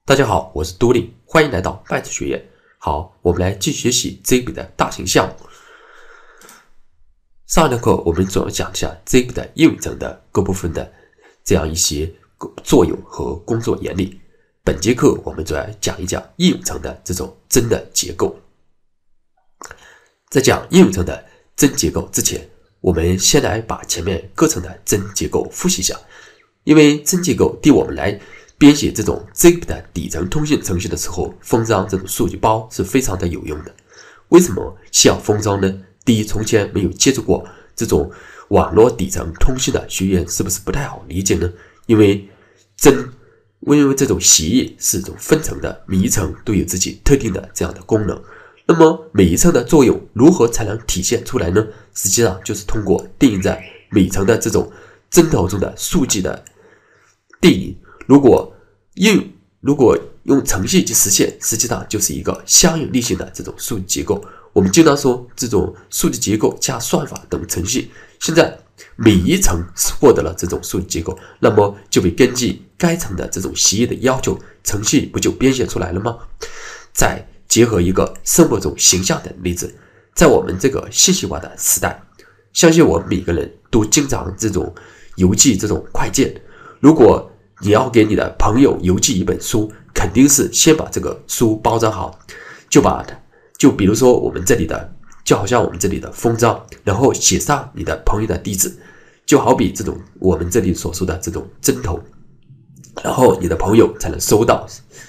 大家好，我是多利，欢迎来到拜子学院。好，我们来继续学习这一笔的大型项目。上一堂课我们主要讲一下这一笔的应用层的各部分的这样一些作用和工作原理。本节课我们主要讲一讲应用层的这种真的结构。在讲应用层的真结构之前，我们先来把前面各层的真结构复习一下，因为真结构对我们来编写这种 ZIP 的底层通信程序的时候，封装这种数据包是非常的有用的。为什么需要封装呢？第一，从前没有接触过这种网络底层通信的学员是不是不太好理解呢？因为这种协议是一种分层的，每一层都有自己特定的这样的功能。那么每一层的作用如何才能体现出来呢？实际上就是通过定义在每层的这种针头中的数据的定义。如果用程序去实现，实际上就是一个相应例行的这种数据结构。我们经常说这种数据结构加算法等程序。现在每一层获得了这种数据结构，那么就会根据该层的这种协议的要求，程序不就编写出来了吗？再结合一个生活中形象的例子，在我们这个信息化的时代，相信我们每个人都经常这种邮寄这种快件。如果你要给你的朋友邮寄一本书，肯定是先把这个书包装好，就比如说就好像我们这里的封装，然后写上你的朋友的地址，就好比这种我们这里所说的这种针头，然后你的朋友才能收到。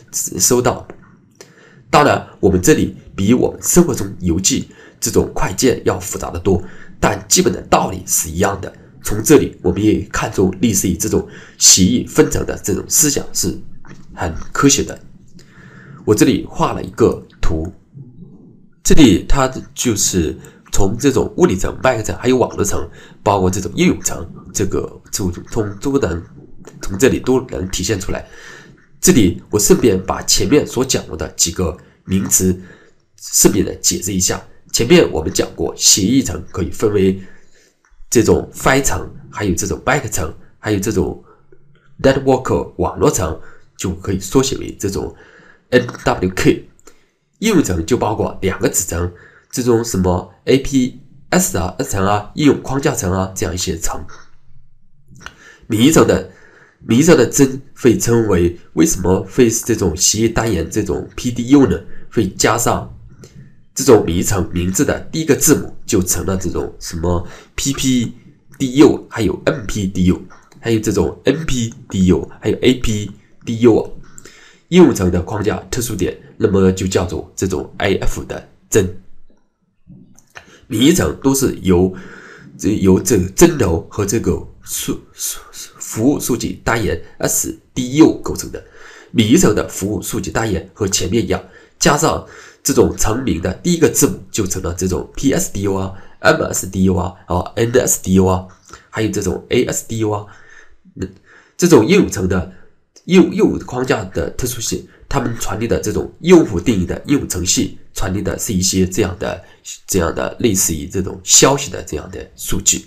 当然，我们这里比我们生活中邮寄这种快件要复杂得多，但基本的道理是一样的。从这里我们也看出类似于这种协议分层的这种思想是很科学的。我这里画了一个图，这里它就是从这种物理层、麦克层还有网络层，包括这种应用层，这个从这里都能体现出来。这里我顺便把前面所讲过的几个名词顺便的解释一下。前面我们讲过，协议层可以分为这种 File 层，还有这种 Back 层，还有这种 Network 网络层，就可以缩写为这种 NWK。应用层就包括两个子层，这种什么 APS 啊、S 层啊、应用框架层啊这样一些层。每一层的真会称为，为什么会是这种协议单元这种 PDU 呢？会加上这种每一层名字的第一个字母，就成了这种什么 PPDU， 还有 MPDU， 还有这种 NPDU， 还有 APDU。应用层的框架特殊点，那么就叫做这种 IF 的针。每一层都是由这个针头和这个服务数据单元 SDU 构成的。每一层的服务数据单元和前面一样，加上这种层名的第一个字母，就成了这种 PSDU 啊、MSDU 啊、NSDU 啊，还有这种 ASDU 啊。这种应用层的应用框架的特殊性，他们传递的这种用户定义的应用程序，传递的是一些这样的类似于这种消息的这样的数据。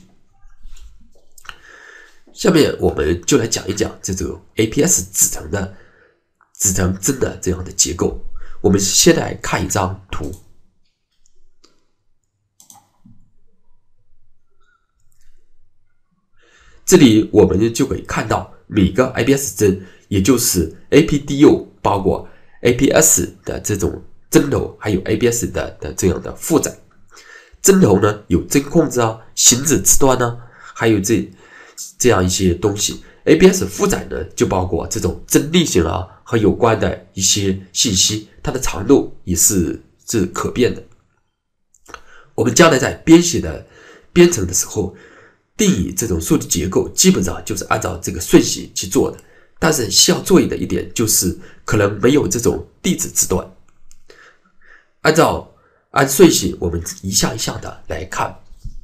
下面我们就来讲一讲这种 APS 子层真的这样的结构。我们先来看一张图，这里我们就可以看到每个 IPS 针，也就是 APDU 包括 APS 的这种针头，还有 APS 的这样的负载。针头呢有针控制啊、行止字端啊，还有这样一些东西。APS 负载呢就包括这种针例行啊和有关的一些信息，它的长度也是可变的。我们将来在编程的时候，定义这种数据结构，基本上就是按照这个顺序去做的。但是需要注意的一点就是，可能没有这种地址字段。按顺序，我们一项一项的来看。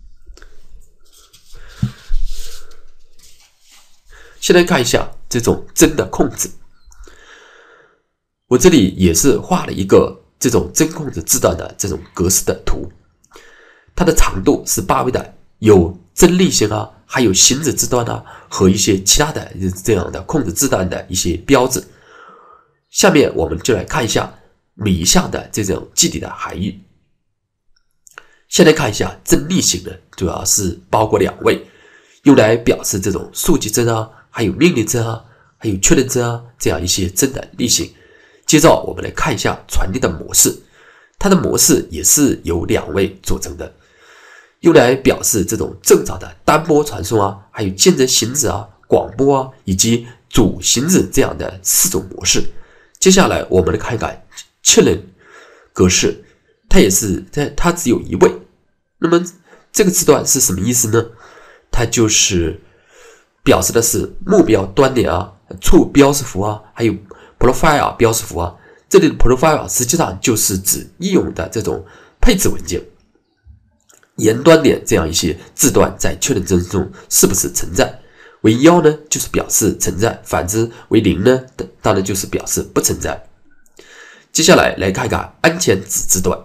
先来看一下这种针的控制。我这里也是画了一个这种针控制字段的这种格式的图，它的长度是8位的，有针例行啊，还有行止字段啊和一些其他的这样的控制字段的一些标志。 下面我们就来看一下每一项的这种基底的含义。先来看一下真例行呢，主要是包括2位，用来表示这种数据真啊，还有命令真啊，还有确认真啊这样一些真的例行。接着我们来看一下传递的模式，它的模式也是由2位组成的，用来表示这种正常的单波传送啊，还有见证行止啊、广播啊以及主行止这样的4种模式。接下来我们来看一看确认格式，它只有1位。那么这个字段是什么意思呢？它就是表示的是目标端点啊、处标识符啊，还有 profile 标识符啊。这里的 profile 实际上就是指应用的这种配置文件。沿端点这样一些字段在确认帧中是不是存在？为1呢，就是表示存在；反之为0呢，当然就是表示不存在。接下来来看看安全值字段，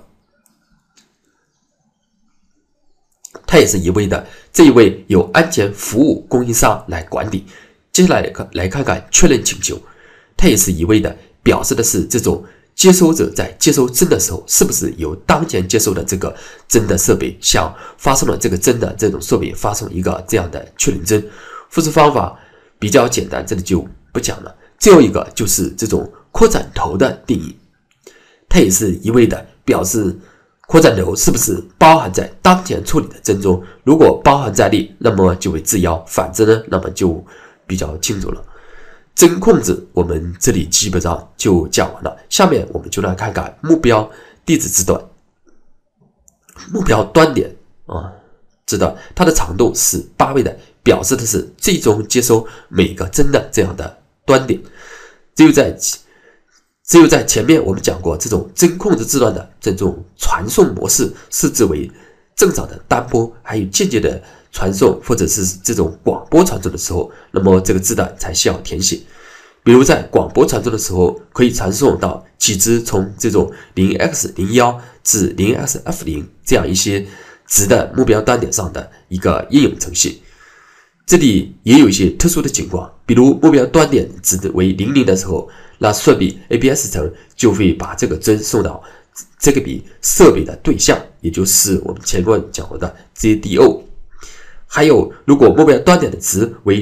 它也是1位的，这一位由安全服务供应商来管理。接下来来看看确认请求，它也是1位的，表示的是这种接收者在接收帧的时候，是不是由当前接收的这个帧的设备向发送了这个帧的这种设备发送一个这样的确认帧。复制方法比较简单，这里就不讲了。最后一个就是这种扩展头的定义，它也是1位的，表示扩展头是不是包含在当前处理的帧中，如果包含在内，那么就为字1；反之呢，那么就比较清楚了。帧控制我们这里基本上就讲完了，下面我们就来看看目标地址字段。目标端点字段，它的长度是8位的，表示的是最终接收每个帧的这样的端点。只有在前面我们讲过，这种帧控制字段的这种传送模式设置为正常的单波，还有间接的传送或者是这种广播传送的时候，那么这个字段才需要填写。比如在广播传送的时候，可以传送到几只从这种 0x01 至 0xF0 这样一些值的目标端点上的一个应用程序。这里也有一些特殊的情况，比如目标端点值为00的时候，那设备 APS 层就会把这个帧送到这个笔设备的对象，也就是我们前面讲过的 JDO。还有，如果目标端点的值为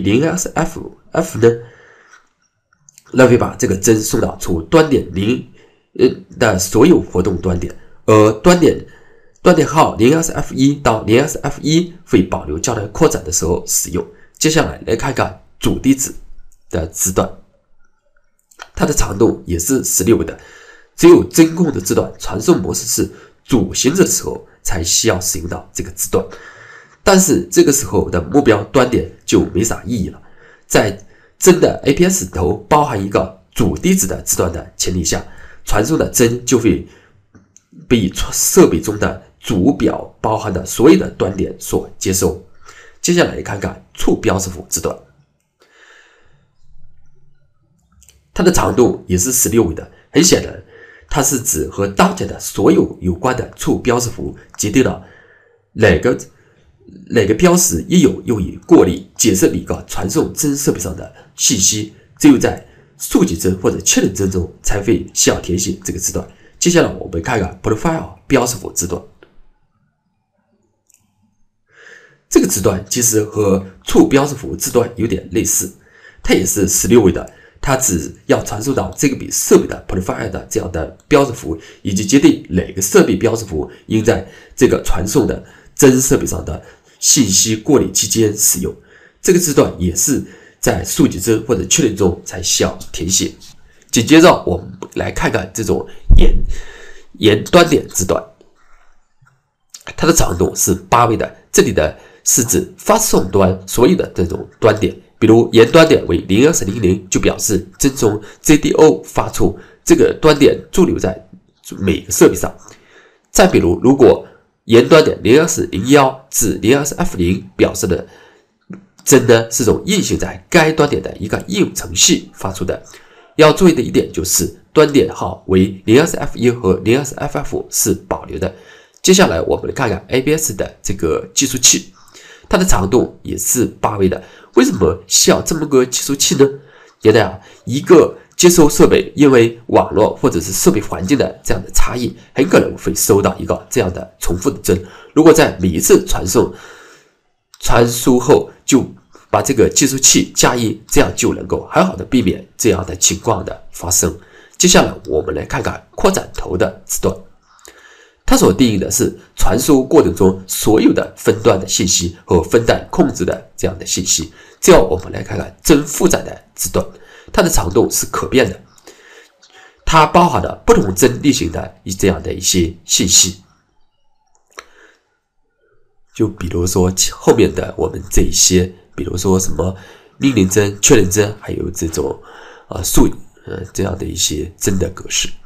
0xF 呢，那会把这个帧送到除端点0的所有活动端点，而端点号 0xF1 到 0xF1 会保留将来扩展的时候使用。接下来来看看主地址的字段，它的长度也是16位的，只有帧控的字段传送模式是主行者的时候才需要使用到这个字段，但是这个时候的目标端点就没啥意义了。在帧的 APS 头包含一个主地址的字段的前提下，传送的帧就会被设备中的主表包含的所有的端点所接收。接下来看看处标识符字段，它的长度也是16位的，很显然它是指和当前的所有有关的处标识符决定了哪个标识一有又以过滤解释每个传送帧设备上的信息，只有在数据帧或者确认帧中才会需要填写这个字段。接下来我们看看 profile 标识符字段，这个字段其实和处标识符字段有点类似，它也是16位的，它只要传送到这个笔设备的 profile 的这样的标识符，以及决定哪个设备标识符应在这个传送的帧设备上的信息过滤期间使用。这个字段也是在数据帧或者确认中才需要填写。紧接着我们来看看这种沿端点字段，它的长度是8位的，这里的是指发送端所有的这种端点，比如沿端点为 0x00 就表示帧从 JDO 发出，这个端点驻留在每个设备上。再比如，如果沿端点 0x01 至 0xF0 表示的帧呢是种运行在该端点的一个应用程序发出的。要注意的一点就是端点号为 0xF1 和 0xFF 是保留的。接下来我们来看看 ABS 的这个计数器，它的长度也是8位的。为什么需要这么个计数器呢？原来一个接收设备因为网络或者是设备环境的这样的差异，很可能会收到一个这样的重复的帧。如果在每一次传输后就把这个计数器加1，这样就能够很好的避免这样的情况的发生。接下来我们来看看扩展头的字段，它所定义的是传输过程中所有的分段的信息和分段控制的这样的信息。这样我们来看看真负载的字段，它的长度是可变的，它包含了不同帧类型的这样的一些信息。就比如说后面的我们这一些，比如说什么命令帧、确认帧，还有这种这样的一些帧的格式。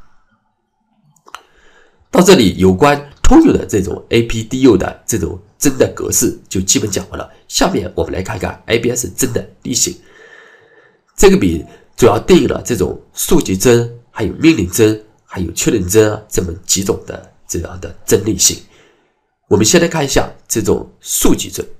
到这里，有关通用的这种 APDU 的这种帧的格式就基本讲完了。下面我们来看看 ABS 帧的类型。这个笔主要定义了这种数级帧、还有命令帧、还有确认帧这么几种的这样的帧类型。我们先来看一下这种数级帧。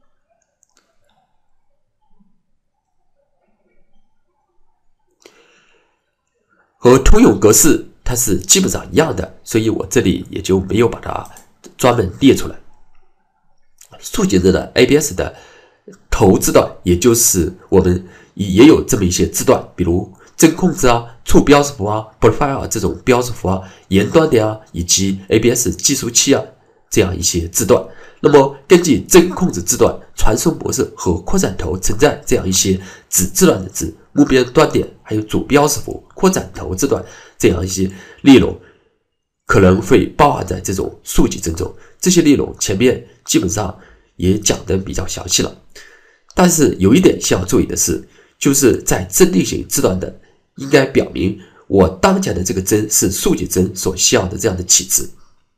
和通用格式它是基本上一样的，所以我这里也就没有把它专门列出来。数级帧的 ABS 的头字段，也就是我们也有这么一些字段，比如帧控制触标识符profile 这种标识符沿端点以及 ABS 计数器这样一些字段。那么根据帧控制字段、传输模式和扩展头存在这样一些子字段的字、目标端点，还有主标识符、扩展头字段这样一些内容，可能会包含在这种数级帧中。这些内容前面基本上也讲得比较详细了。但是有一点需要注意的是，就是在帧类型字段的，应该表明我当前的这个帧是数级帧所需要的这样的起值。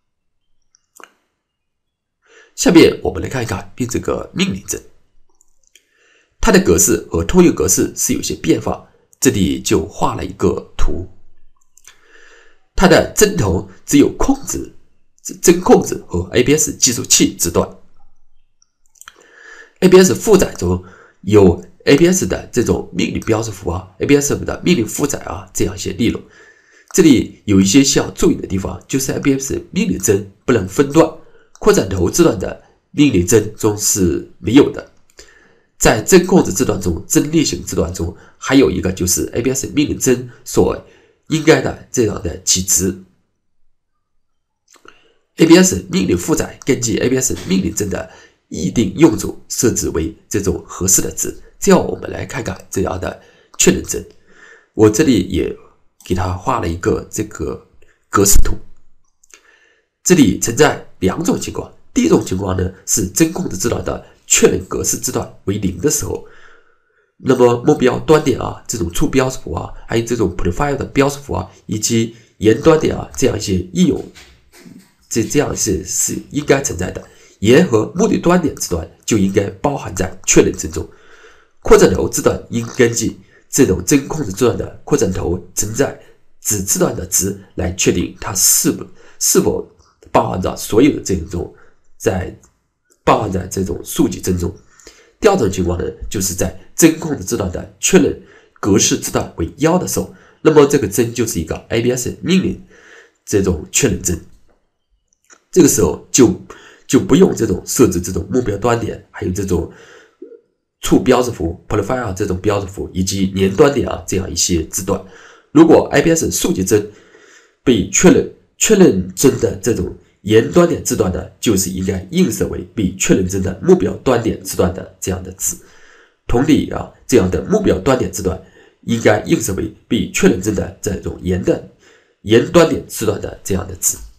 下面我们来看一看这个命令帧，它的格式和通用格式是有些变化，这里就画了一个图。它的帧头只有帧控制和 ABS 计数器字段。ABS 负载中有 ABS 的这种命令标识符ABS 的命令负载这样一些内容。这里有一些需要注意的地方，就是 ABS 命令帧不能分段，扩展头字段的命令帧中是没有的。在帧控制字段中，帧类型字段中还有一个就是 ABS 命令帧所应该的这样的起值。ABS 命令负载根据 ABS 命令帧的议定用途设置为这种合适的值。这样我们来看看这样的确认帧，我这里也给它画了一个这个格式图。这里存在两种情况，第一种情况呢是帧控制字段的确认格式字段为0的时候，那么目标端点这种触标识符还有这种 profile 的标识符以及沿端点这样一些应用，这样是应该存在的。沿和目的端点字段就应该包含在确认帧中。扩展头字段应根据这种帧控制字段的扩展头存在子字段的值来确定它是否包含着所有的这种包含在这种数级帧中。第二种情况呢，就是在帧控制字段的确认格式字段为1的时候，那么这个帧就是一个 ABS 命令这种确认帧。这个时候就不用这种设置这种目标端点，还有这种触标识符 profile 这种标识符以及连端点这样一些字段。如果 ABS 数级帧被确认帧的这种沿端点字段呢，就是应该映射为被确认帧的目标端点字段的这样的值。同理这样的目标端点字段应该映射为被确认帧的这种沿端点字段的这样的值。